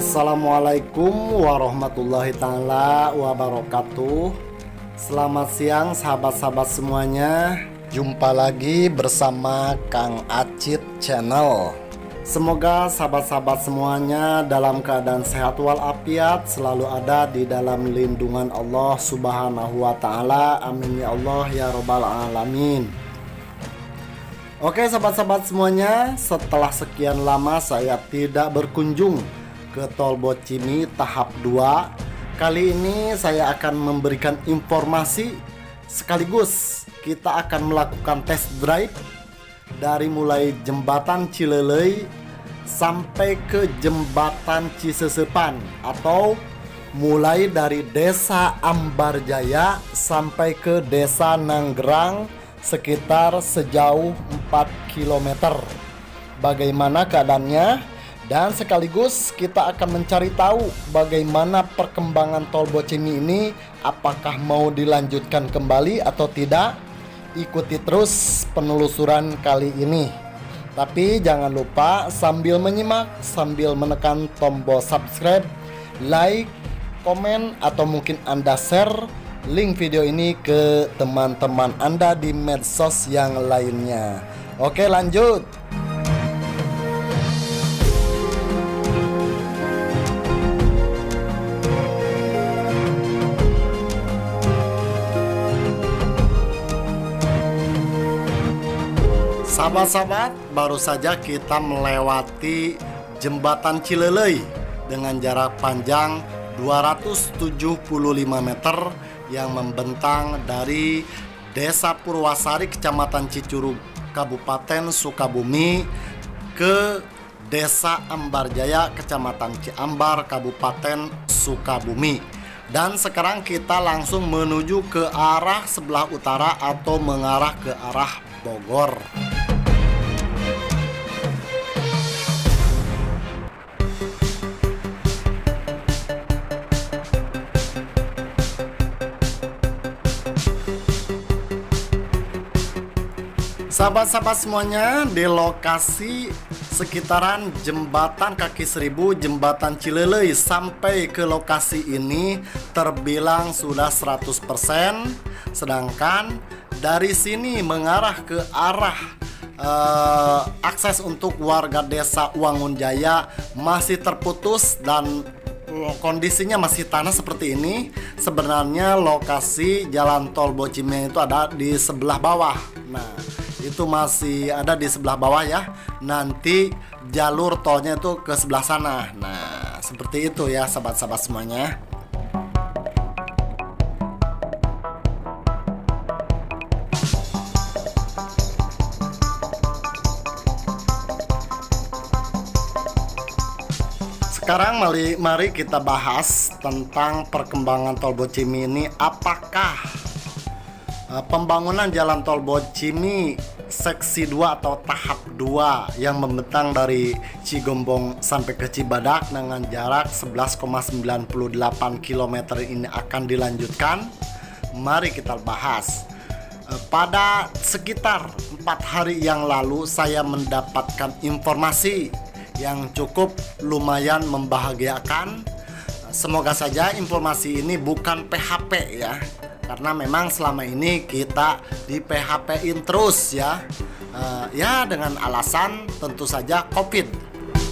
Assalamualaikum warahmatullahi ta'ala wabarakatuh. Selamat siang sahabat-sahabat semuanya. Jumpa lagi bersama Kang Acit Channel. Semoga sahabat-sahabat semuanya dalam keadaan sehat walafiat, selalu ada di dalam lindungan Allah Subhanahu wa ta'ala. Amin ya Allah ya Rabbal alamin. Oke sahabat-sahabat semuanya, setelah sekian lama saya tidak berkunjung ke Tol Bocimi tahap 2. Kali ini saya akan memberikan informasi sekaligus kita akan melakukan test drive dari mulai jembatan Cilelei sampai ke jembatan Cisesepan, atau mulai dari desa Ambarjaya sampai ke desa Nanggerang sekitar sejauh 4 km. Bagaimana keadaannya? Dan sekaligus kita akan mencari tahu bagaimana perkembangan Tol Bocimi ini, apakah mau dilanjutkan kembali atau tidak. Ikuti terus penelusuran kali ini. Tapi jangan lupa sambil menyimak, sambil menekan tombol subscribe, like, komen, atau mungkin Anda share link video ini ke teman-teman Anda di medsos yang lainnya. Oke, lanjut. Sahabat-sahabat, baru saja kita melewati jembatan Cilelei dengan jarak panjang 275 meter yang membentang dari Desa Purwasari, Kecamatan Cicurug, Kabupaten Sukabumi, ke Desa Ambarjaya, Kecamatan Ciambar, Kabupaten Sukabumi. Dan sekarang kita langsung menuju ke arah sebelah utara atau mengarah ke arah Bogor. Sahabat-sahabat semuanya, di lokasi sekitaran jembatan kaki seribu, jembatan Cilelei sampai ke lokasi ini terbilang sudah 100%. Sedangkan dari sini mengarah ke arah akses untuk warga desa Wangunjaya masih terputus dan kondisinya masih tanah seperti ini. Sebenarnya lokasi jalan Tol Bocimi itu ada di sebelah bawah. Nah, itu masih ada di sebelah bawah ya. Nanti jalur tolnya itu ke sebelah sana. Nah, seperti itu ya sahabat-sahabat semuanya. Sekarang mari kita bahas tentang perkembangan Tol Bocimi ini. Apakah pembangunan jalan Tol Bocimi seksi 2 atau tahap 2 yang membentang dari Cigombong sampai ke Cibadak dengan jarak 11,98 km ini akan dilanjutkan? Mari kita bahas. Pada sekitar 4 hari yang lalu saya mendapatkan informasi yang cukup lumayan membahagiakan. Semoga saja informasi ini bukan PHP ya, karena memang selama ini kita di PHP-in terus ya, ya dengan alasan tentu saja COVID.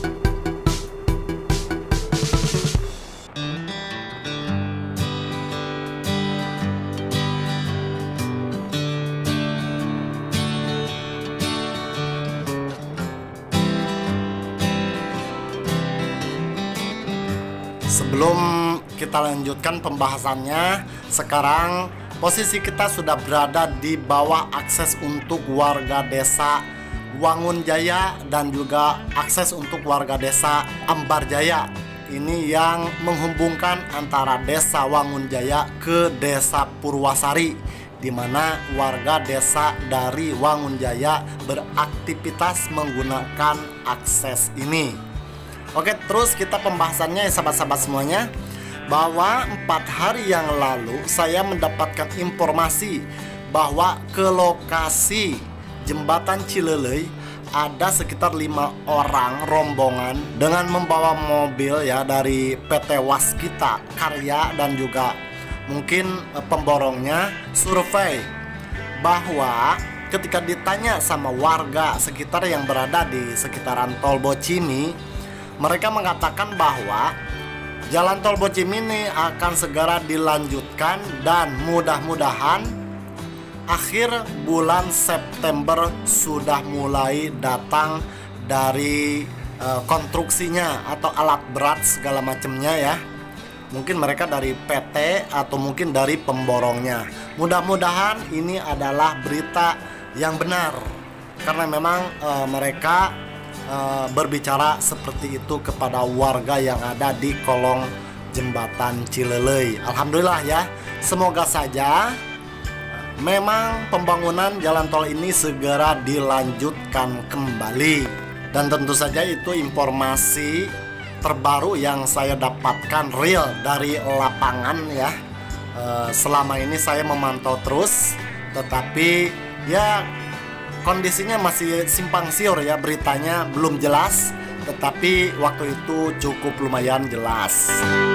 Sebelum kita lanjutkan pembahasannya, sekarang posisi kita sudah berada di bawah akses untuk warga desa Wangunjaya dan juga akses untuk warga desa Ambarjaya. Ini yang menghubungkan antara desa Wangunjaya ke desa Purwasari, di mana warga desa dari Wangunjaya beraktivitas menggunakan akses ini. Oke, terus kita pembahasannya ya sahabat-sahabat semuanya, bahwa 4 hari yang lalu saya mendapatkan informasi bahwa ke lokasi jembatan Cilelei ada sekitar 5 orang rombongan dengan membawa mobil ya dari PT Waskita Karya dan juga mungkin pemborongnya survei bahwa ketika ditanya sama warga sekitar yang berada di sekitaran Tol Bocimi, mereka mengatakan bahwa jalan Tol Bocimi ini akan segera dilanjutkan dan mudah-mudahan akhir bulan September sudah mulai datang dari konstruksinya atau alat berat segala macamnya ya. Mungkin mereka dari PT atau mungkin dari pemborongnya. Mudah-mudahan ini adalah berita yang benar, karena memang mereka berbicara seperti itu kepada warga yang ada di kolong jembatan Cilelei. Alhamdulillah ya, semoga saja memang pembangunan jalan tol ini segera dilanjutkan kembali. Dan tentu saja itu informasi terbaru yang saya dapatkan real dari lapangan ya. Selama ini saya memantau terus, tetapi ya kondisinya masih simpang siur ya, beritanya belum jelas, tetapi waktu itu cukup lumayan jelas.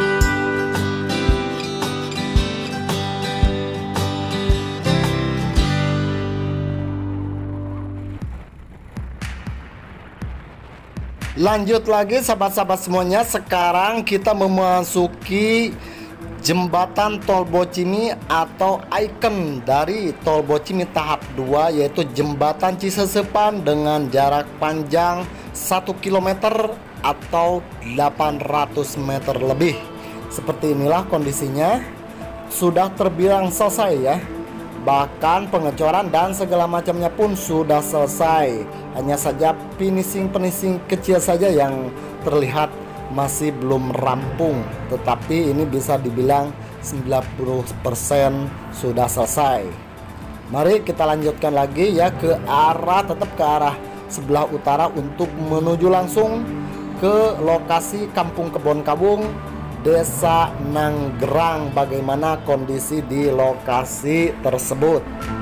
Lanjut lagi sahabat-sahabat semuanya, sekarang kita memasuki jembatan Tol Bocimi atau ikon dari Tol Bocimi tahap 2, yaitu jembatan Cisesepan dengan jarak panjang 1 km atau 800 meter lebih. Seperti inilah kondisinya, sudah terbilang selesai ya. Bahkan pengecoran dan segala macamnya pun sudah selesai. Hanya saja finishing kecil saja yang terlihat masih belum rampung. Tetapi ini bisa dibilang 90% sudah selesai. Mari kita lanjutkan lagi ya ke arah, tetap ke arah sebelah utara untuk menuju langsung ke lokasi Kampung Kebon Kawung, Desa Nanggerang. Bagaimana kondisi di lokasi tersebut?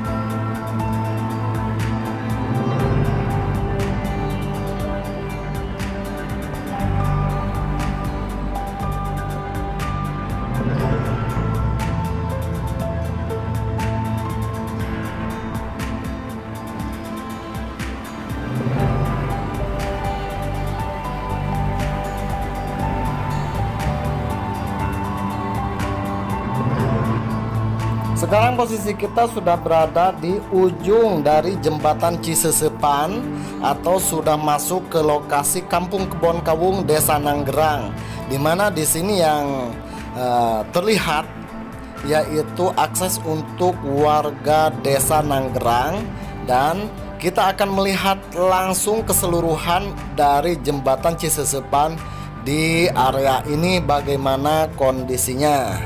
Sekarang posisi kita sudah berada di ujung dari jembatan Cisesepan atau sudah masuk ke lokasi Kampung Kebon Kawung, Desa Nanggerang. Dimana di sini yang terlihat yaitu akses untuk warga Desa Nanggerang, dan kita akan melihat langsung keseluruhan dari jembatan Cisesepan di area ini bagaimana kondisinya.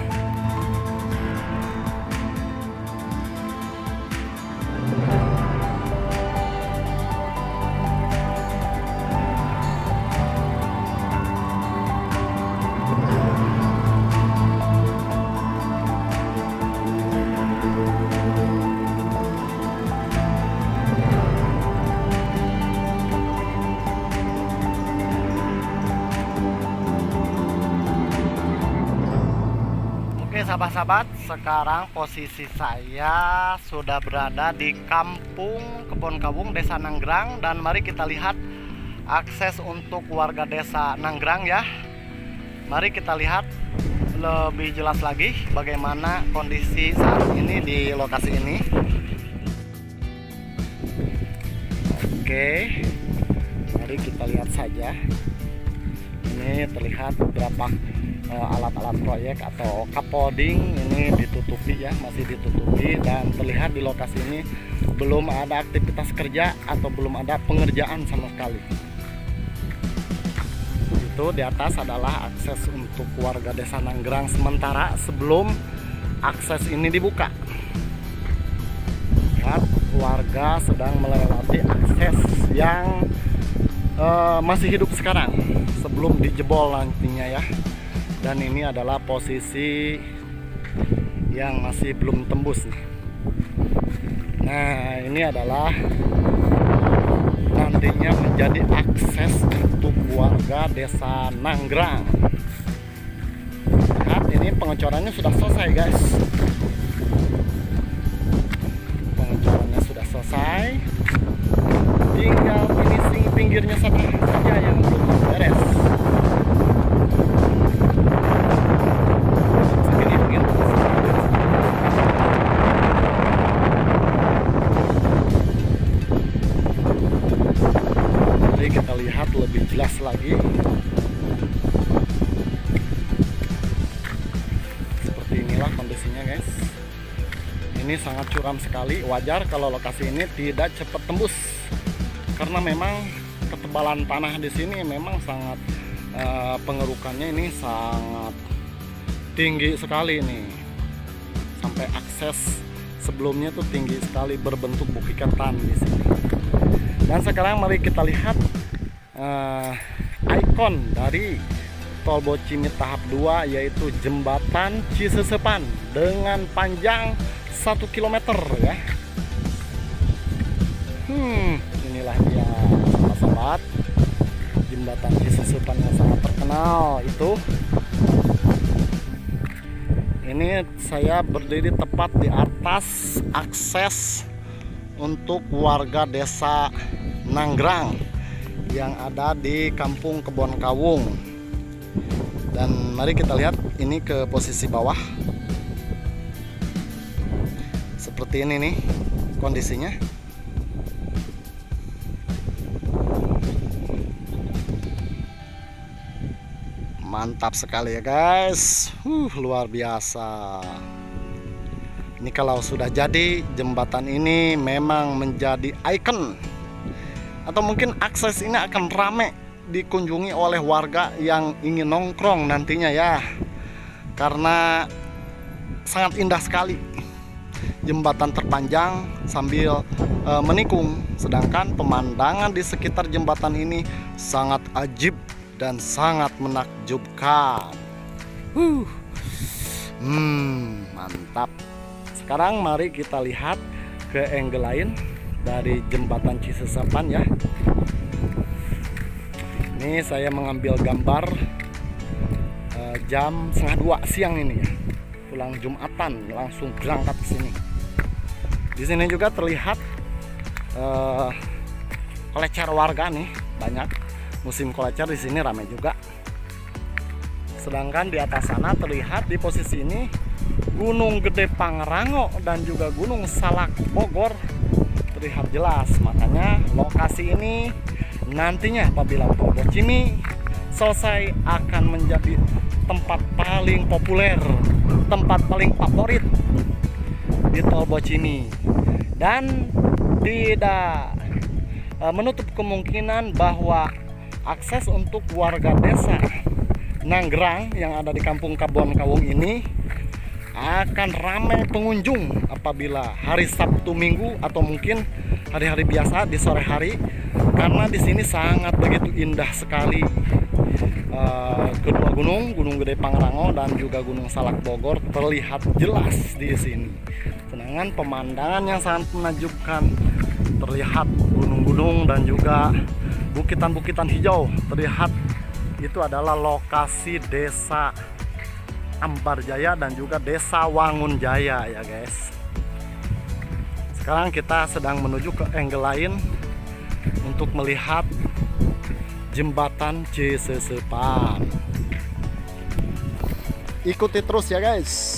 Sahabat-sahabat, sekarang posisi saya sudah berada di Kampung Kebon Kawung, Desa Nanggerang, dan mari kita lihat akses untuk warga Desa Nanggerang ya. Mari kita lihat lebih jelas lagi bagaimana kondisi saat ini di lokasi ini. Oke, mari kita lihat saja. Ini terlihat beberapa alat-alat proyek atau kapoding ini ditutupi ya, masih ditutupi, dan terlihat di lokasi ini belum ada aktivitas kerja atau belum ada pengerjaan sama sekali. Itu di atas adalah akses untuk warga Desa Nanggerang sementara sebelum akses ini dibuka. Lihat, warga sedang melewati akses yang masih hidup sekarang sebelum dijebol nantinya ya. Dan ini adalah posisi yang masih belum tembus nih. Nah, ini adalah nantinya menjadi akses untuk warga desa Nanggrang. Lihat, ini pengecorannya sudah selesai guys. Pengecorannya sudah selesai, tinggal finishing pinggirnya saja yang belum beres. Mari kita lihat lebih jelas lagi. Seperti inilah kondisinya guys. Ini sangat curam sekali. Wajar kalau lokasi ini tidak cepat tembus, karena memang ketebalan tanah di sini memang sangat pengerukannya ini sangat tinggi sekali nih. Sampai akses sebelumnya tuh tinggi sekali, berbentuk bukitatan di sini. Dan sekarang mari kita lihat ikon dari Tol Bocimi tahap 2, yaitu jembatan Cisesepan dengan panjang 1 km ya. Inilah dia sahabat-sahabat, jembatan Cisesepan yang sangat terkenal itu. Ini saya berdiri tepat di atas akses untuk warga desa Nanggrang yang ada di Kampung Kebon Kawung. Dan mari kita lihat ini ke posisi bawah. Seperti ini nih kondisinya. Mantap sekali ya guys. Luar biasa. Ini kalau sudah jadi, jembatan ini memang menjadi ikon, atau mungkin akses ini akan ramai dikunjungi oleh warga yang ingin nongkrong nantinya ya, karena sangat indah sekali. Jembatan terpanjang sambil menikung, sedangkan pemandangan di sekitar jembatan ini sangat ajib dan sangat menakjubkan. Mantap. Sekarang mari kita lihat ke angle lain dari jembatan Cisesepan ya. Ini saya mengambil gambar jam 1:30 siang ini ya. Pulang Jumatan langsung berangkat ke sini. Di sini juga terlihat kolecer warga nih, banyak. Musim kolecer di sini ramai juga. Sedangkan di atas sana terlihat di posisi ini Gunung Gede Pangrango dan juga Gunung Salak Bogor terlihat jelas. Makanya lokasi ini nantinya apabila Tol Bocimi selesai akan menjadi tempat paling populer, tempat paling favorit di Tol Bocimi, dan tidak menutup kemungkinan bahwa akses untuk warga desa Nanggrang yang ada di Kampung Kebon Kawung ini akan ramai pengunjung apabila hari Sabtu Minggu atau mungkin hari-hari biasa di sore hari, karena di sini sangat begitu indah sekali. Kedua gunung, Gunung Gede Pangrango dan juga Gunung Salak Bogor terlihat jelas di sini. Sedangkan pemandangan yang sangat menakjubkan, terlihat gunung-gunung dan juga bukitan-bukitan hijau terlihat. Itu adalah lokasi desa Ambarjaya dan juga desa Wangunjaya ya guys. Sekarang kita sedang menuju ke angle lain untuk melihat jembatan Cisesepan. Ikuti terus ya guys.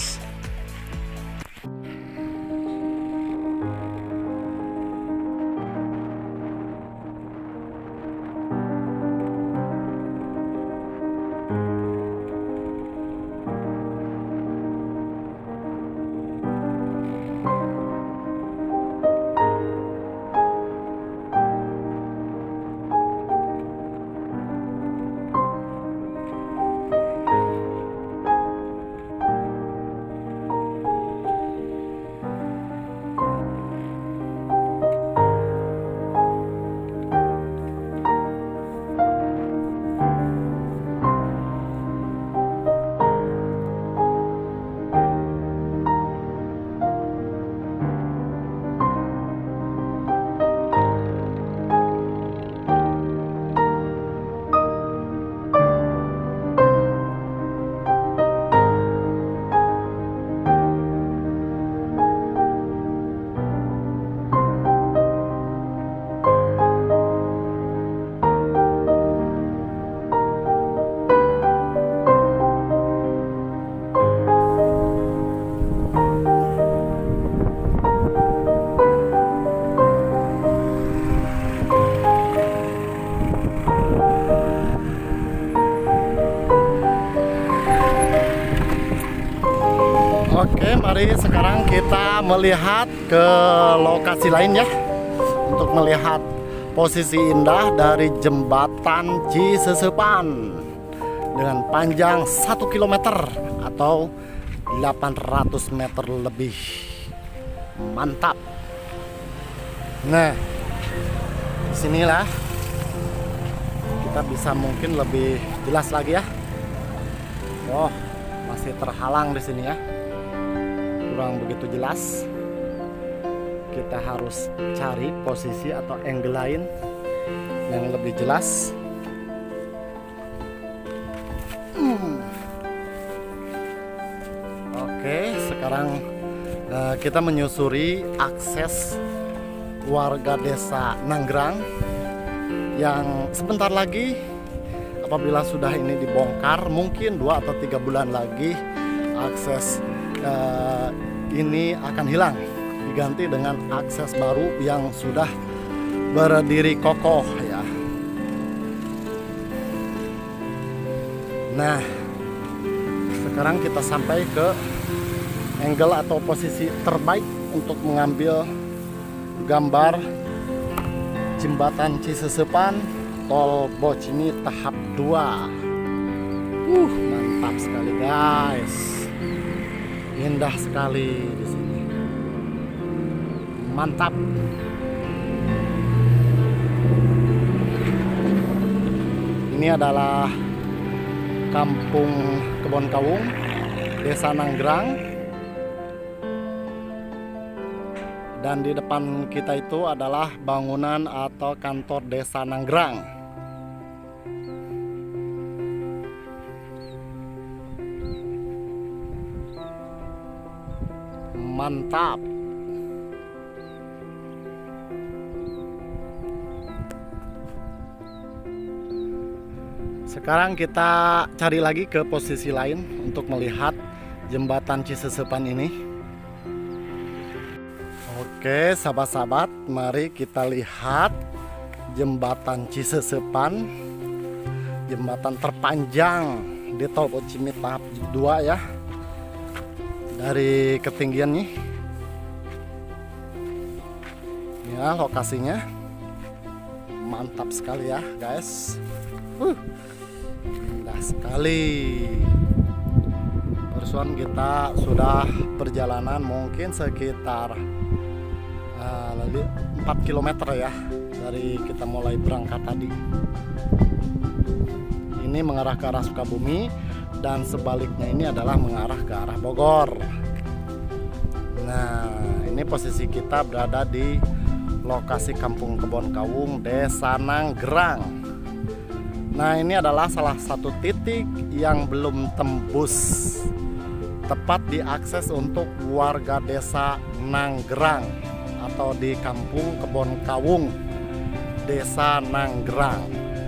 Oke, mari sekarang kita melihat ke lokasi lain ya, untuk melihat posisi indah dari jembatan Cisesepan dengan panjang 1 km atau 800 meter lebih. Mantap. Nah, disinilah kita bisa mungkin lebih jelas lagi ya. Oh, masih terhalang di sini ya, kurang begitu jelas. Kita harus cari posisi atau angle lain yang lebih jelas. Oke, sekarang kita menyusuri akses warga desa Nanggrang yang sebentar lagi apabila sudah ini dibongkar, mungkin 2 atau 3 bulan lagi akses ini akan hilang, diganti dengan akses baru yang sudah berdiri kokoh ya. Nah, sekarang kita sampai ke angle atau posisi terbaik untuk mengambil gambar jembatan Cisesepan Tol Bocimi tahap 2. Mantap sekali guys. Indah sekali di sini. Mantap. Ini adalah Kampung Kebon Kawung, Desa Nanggrang. Dan di depan kita itu adalah bangunan atau kantor Desa Nanggrang. Mantap. Sekarang kita cari lagi ke posisi lain untuk melihat jembatan Cisesepan ini. Oke, sahabat-sahabat, mari kita lihat jembatan Cisesepan, jembatan terpanjang di Tol Bocimi tahap 2 ya. Dari ketinggian nih, ya lokasinya mantap sekali ya guys. Indah sekali. Barusan kita sudah perjalanan mungkin sekitar 4 km ya dari kita mulai berangkat tadi. Ini mengarah ke arah Sukabumi dan sebaliknya ini adalah mengarah ke arah Bogor. Nah, ini posisi kita berada di lokasi Kampung Kebon Kawung, Desa Nanggrang. Nah, ini adalah salah satu titik yang belum tembus, tepat diakses untuk warga Desa Nanggrang atau di Kampung Kebon Kawung, Desa Nanggrang.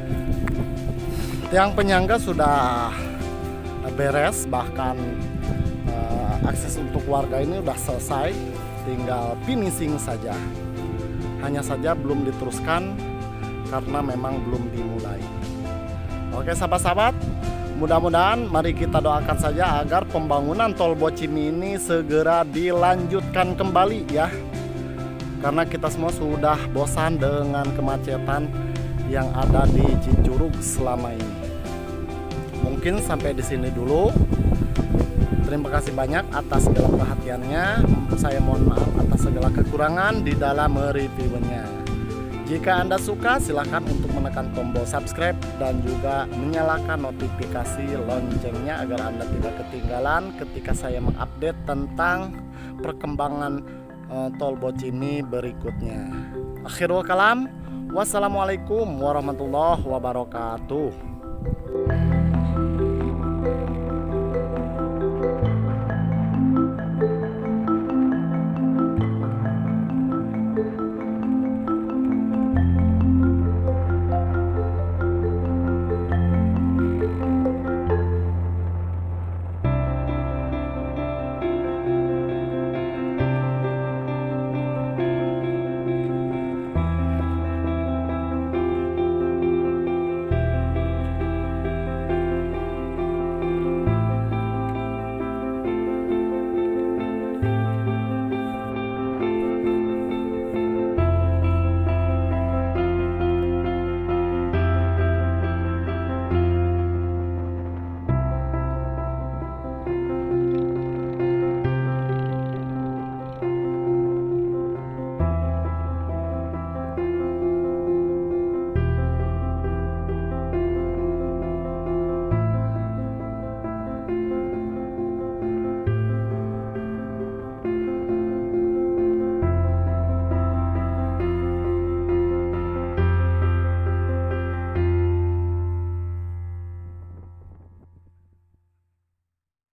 Tiang penyangga sudah beres, bahkan akses untuk warga ini sudah selesai, tinggal finishing saja. Hanya saja belum diteruskan karena memang belum dimulai. Oke sahabat-sahabat, mudah-mudahan mari kita doakan saja agar pembangunan Tol Bocimi ini segera dilanjutkan kembali ya. Karena kita semua sudah bosan dengan kemacetan yang ada di Cicurug selama ini. Mungkin sampai di sini dulu. Terima kasih banyak atas segala perhatiannya. Saya mohon maaf atas segala kekurangan di dalam reviewnya. Jika Anda suka, silakan untuk menekan tombol subscribe dan juga menyalakan notifikasi loncengnya agar Anda tidak ketinggalan ketika saya mengupdate tentang perkembangan Tol Bocimi berikutnya. Akhirul kalam, wassalamualaikum warahmatullahi wabarakatuh.